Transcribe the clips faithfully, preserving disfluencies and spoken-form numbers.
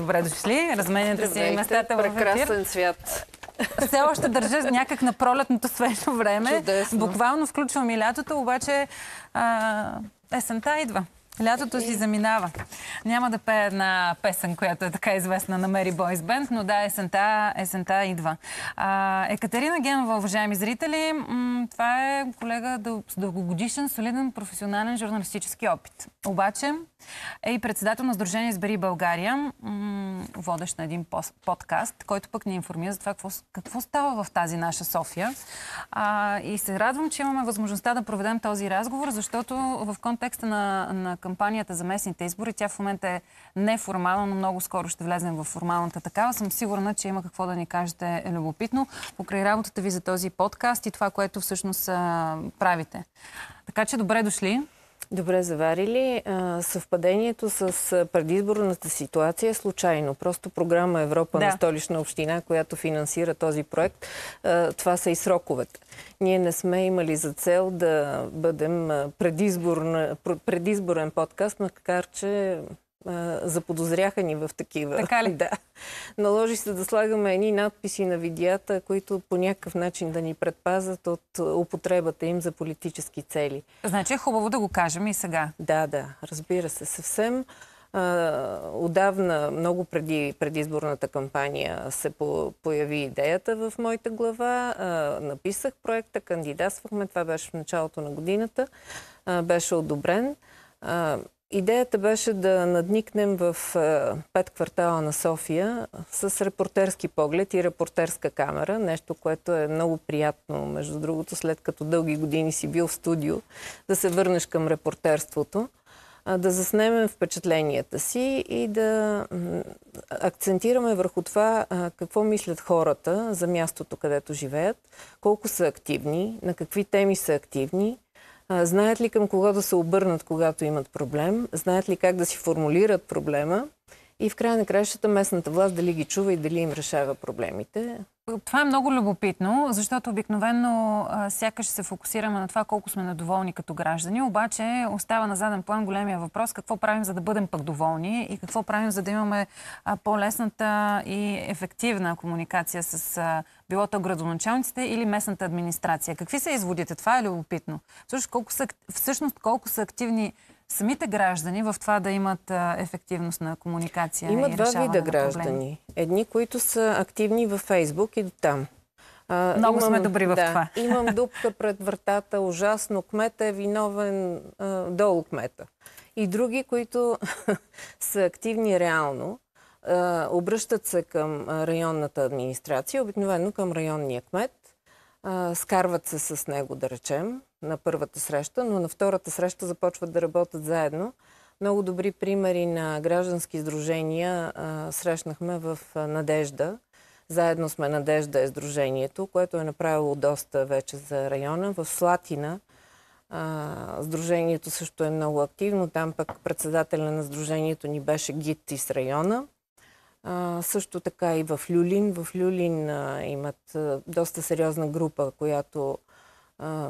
добре дошли. Разменяте си местата в ефир. Прекрасен свят. Все още държа някак на пролетното свежо време. Чудесно. Буквално включвам и лятото, обаче а, есента идва. Лятото си заминава. Няма да пея една песен, която е така известна на Mary Boy's Band, но да, есента, есента идва. А, Екатерина Генова, уважаеми зрители, това е колега с дългогодишен, солиден, професионален журналистически опит. Обаче е и председател на Сдружение Избери България, водещ на един подкаст, който пък ни информира за това какво, какво става в тази наша София. А, и се радвам, че имаме възможността да проведем този разговор, защото в контекста на, на кампанията за местните избори, тя в момента е неформална, но много скоро ще влезем в формалната такава. Съм сигурна, че има какво да ни кажете любопитно покрай работата ви за този подкаст и това, което всъщност а, правите. Така че добре дошли. Добре заварили. Съвпадението с предизборната ситуация е случайно. Просто програма Европа да. на Столична община, която финансира този проект, това са и сроковете. Ние не сме имали за цел да бъдем предизборен подкаст, макар че заподозряха ни в такива. Така ли? Да. Наложи се да слагаме едни надписи на видеята, които по някакъв начин да ни предпазят от употребата им за политически цели. Значи е хубаво да го кажем и сега. Да, да, разбира се. Съвсем а, отдавна, много преди предизборната кампания се по появи идеята в моята глава. А, написах проекта, кандидатствахме. Това беше в началото на годината. А, беше одобрен. А, Идеята беше да надникнем в пет квартала на София с репортерски поглед и репортерска камера. Нещо, което е много приятно, между другото, след като дълги години си бил в студио, да се върнеш към репортерството, да заснемем впечатленията си и да акцентираме върху това какво мислят хората за мястото, където живеят, колко са активни, на какви теми са активни, знаят ли към кого да се обърнат, когато имат проблем? Знаят ли как да си формулират проблема? И в края на краищата местната власт дали ги чува и дали им решава проблемите? Това е много любопитно, защото обикновено а, сякаш се фокусираме на това колко сме недоволни като граждани, обаче остава на заден план големия въпрос какво правим, за да бъдем пък доволни и какво правим, за да имаме по-лесната и ефективна комуникация с а, било то градоначалниците или местната администрация. Какви са изводите? Това е любопитно. Всъщност колко са, всъщност, колко са активни самите граждани в това да имат а, ефективност на комуникация Има и два решаване вида на граждани. проблеми. Едни, които са активни във Фейсбук и там. А, Много имам, сме добри в да, това. Имам дупка пред вратата, ужасно, кмета е виновен, а, долу кмета. И други, които са активни реално, а, обръщат се към районната администрация, обикновено към районния кмет, а, скарват се с него, да речем, на първата среща, но на втората среща започват да работят заедно. Много добри примери на граждански сдружения а, срещнахме в а, Надежда. Заедно сме Надежда е сдружението, което е направило доста вече за района. В Слатина а, сдружението също е много активно. Там пък председателя на сдружението ни беше гид из района. А, също така и в Люлин. В Люлин а, имат а, доста сериозна група, която а,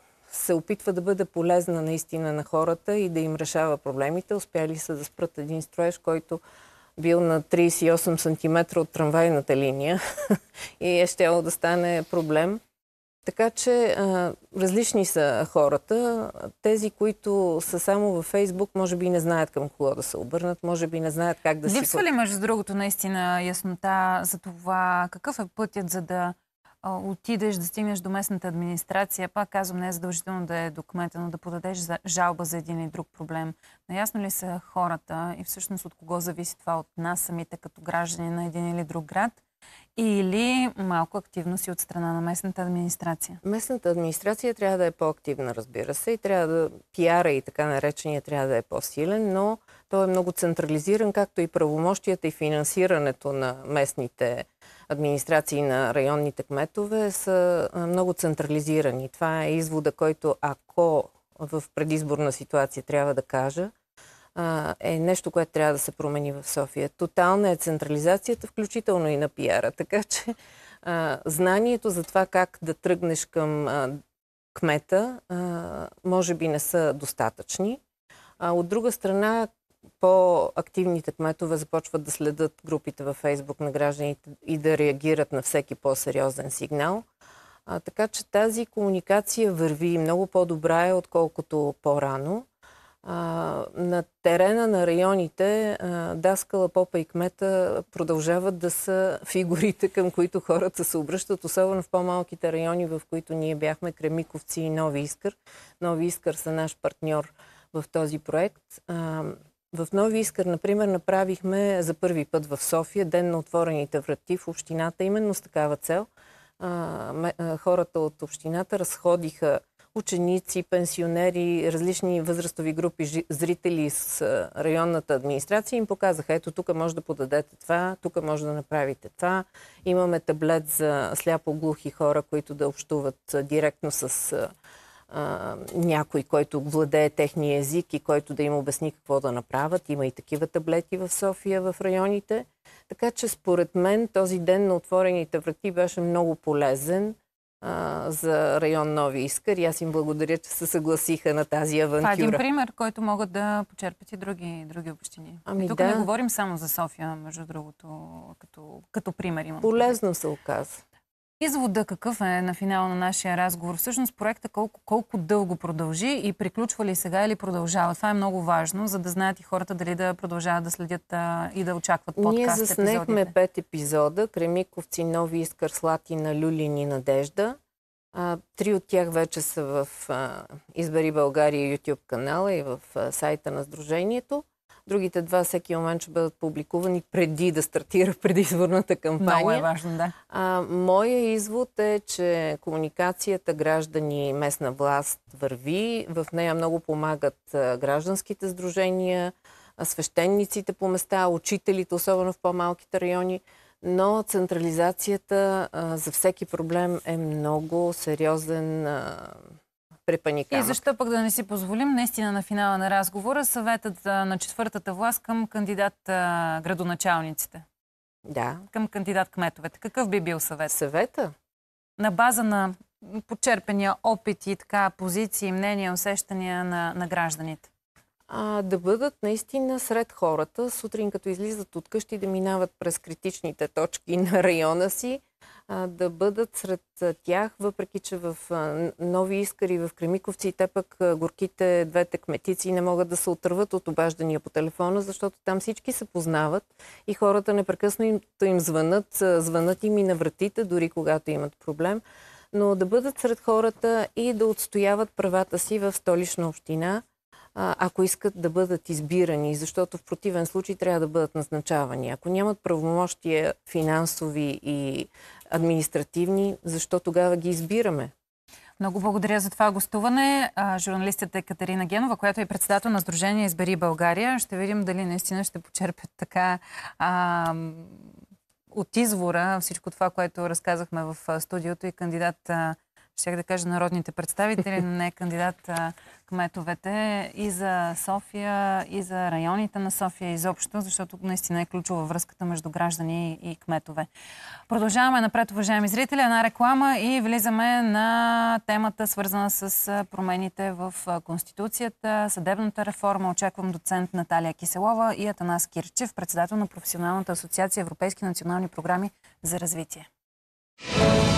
се опитва да бъде полезна наистина на хората и да им решава проблемите. Успяли са да спрат един строеж, който бил на трийсет и осем сантиметра от трамвайната линия и е щяло да стане проблем. Така че а, различни са хората. Тези, които са само във Фейсбук, може би не знаят към кого да се обърнат, може би не знаят как да си... Липсва ли, между другото, наистина яснота за това какъв е пътят, за да а, отидеш, да стигнеш до местната администрация? Пак казвам, не е задължително да е до кмета, но да подадеш за жалба за един или друг проблем. Наясно ли са хората и всъщност от кого зависи това от нас самите като граждани на един или друг град? Или малко активност и от страна на местната администрация? Местната администрация трябва да е по-активна, разбира се, и трябва да пиара и така наречения трябва да е по-силен, но той е много централизиран, както и правомощията и финансирането на местните администрации на районните кметове са много централизирани. Това е извода, който ако в предизборна ситуация трябва да кажа, е нещо, което трябва да се промени в София. Тотална е централизацията, включително и на пиара. Така че а, знанието за това как да тръгнеш към а, кмета а, може би не са достатъчни. А от друга страна, по-активните кметове започват да следят групите във Фейсбук на гражданите и да реагират на всеки по-сериозен сигнал. А, така че тази комуникация върви много по-добра е, отколкото по-рано. А, на терена на районите а, Даскала, попа и кмета продължават да са фигурите, към които хората се обръщат, особено в по-малките райони, в които ние бяхме, Кремиковци и Нови Искър. Нови Искър са наш партньор в този проект. А, в Нови Искър, например, направихме за първи път в София Ден на отворените врати в общината, именно с такава цел. А, хората от общината разходиха ученици, пенсионери, различни възрастови групи, зрители с районната администрация, им показаха, ето тук може да подадете това, тук може да направите това. Имаме таблет за сляпо-глухи хора, които да общуват директно с а, някой, който владее техния език и който да им обясни какво да направят. Има и такива таблети в София, в районите. Така че според мен този ден на отворените врати беше много полезен а, за район Нови Искър и аз им благодаря, че се съгласиха на тази авантюра. Това е един пример, който могат да почерпят и други, други общини. Ами и тук да. не говорим само за София, между другото, като, като пример имам. Полезно се оказа. Извода какъв е на финала на нашия разговор? Всъщност проекта колко, колко дълго продължи и приключва ли сега или продължава? Това е много важно, за да знаят и хората дали да продължават да следят а, и да очакват подкаст Ние епизодите. заснехме пет епизода. Кремиковци, Нови Искър, Слатина, Люлин и Надежда. А, три от тях вече са в а, Избери България YouTube канала и в а, сайта на Сдружението. Другите два всеки момент ще бъдат публикувани преди да стартира предизборната кампания. Много е важно, да. А, моя извод е, че комуникацията граждани местна власт върви. В нея много помагат а, гражданските сдружения, а, свещениците по места, учителите, особено в по-малките райони. Но централизацията а, за всеки проблем е много сериозен а, препаникамък. И защо пък да не си позволим наистина на финала на разговора съветът на четвъртата власт към кандидат градоначалниците? Да. Към кандидат кметовете. Какъв би бил съвет? Съвета? На база на почерпения опит и така позиции, мнения, усещания на, на гражданите. А, да бъдат наистина сред хората, сутрин като излизат от къщи, да минават през критичните точки на района си, а, да бъдат сред тях, въпреки че в а, Нови Искър и в Кремиковци те пък а, горките двете кметици не могат да се отърват от обаждания по телефона, защото там всички се познават и хората непрекъснато им звънат, звънат им и на вратите, дори когато имат проблем, но да бъдат сред хората и да отстояват правата си в Столична община, ако искат да бъдат избирани, защото в противен случай трябва да бъдат назначавани. Ако нямат правомощия финансови и административни, защо тогава ги избираме? Много благодаря за това гостуване. Журналистът е Катерина Генова, която е председател на Сдружение Избери България. Ще видим дали наистина ще почерпят така а, от извора всичко това, което разказахме в студиото и кандидат, щях да кажа народните представители, но не кандидат кметовете и за София, и за районите на София изобщо, защото наистина е ключова връзката между граждани и кметове. Продължаваме напред, уважаеми зрители, една реклама и влизаме на темата, свързана с промените в Конституцията, съдебната реформа. Очаквам доцент Наталия Киселова и Атанас Кирчев, председател на Професионалната асоциация Европейски национални програми за развитие.